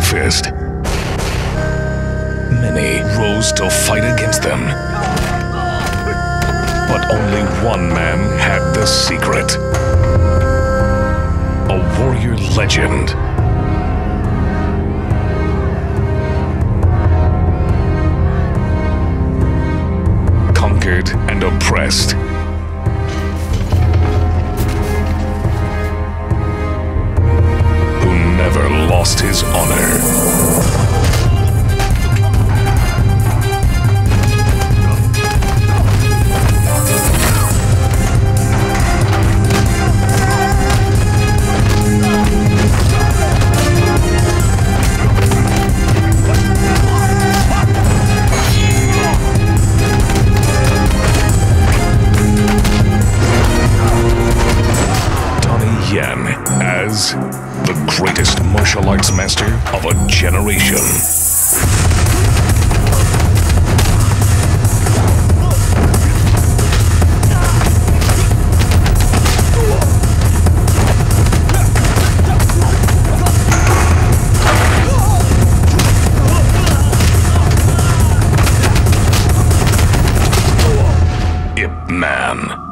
fist. Many rose to fight against them. But only one man had the secret. A warrior legend. Conquered and oppressed. Who never lost his honor. As the greatest martial arts master of a generation. Yip Man.